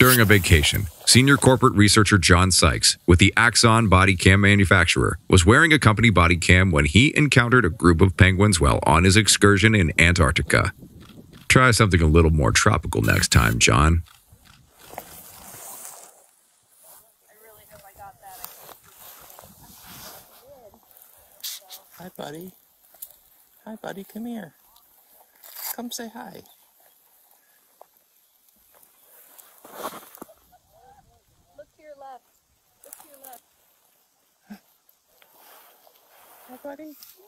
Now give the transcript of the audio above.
During a vacation, senior corporate researcher John Sykes, with the Axon bodycam manufacturer, was wearing a company bodycam when he encountered a group of penguins while on his excursion in Antarctica. Try something a little more tropical next time, John. I really hope I got that. I did. Hi, buddy. Hi, buddy. Come here. Come say hi. Look to your left. Look to your left. Hi, buddy.